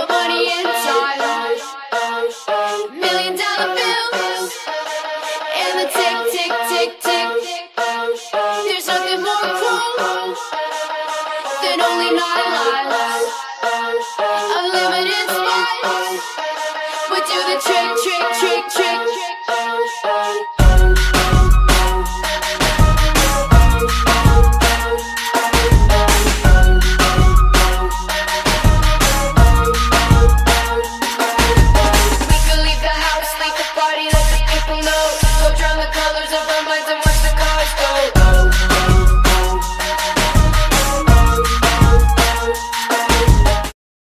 but money and time. $1,000,000 bills and the tick, tick, tick, tick. There's nothing more cruel than only 9 lives. Unlimited spice would do the trick, trick, trick, trick.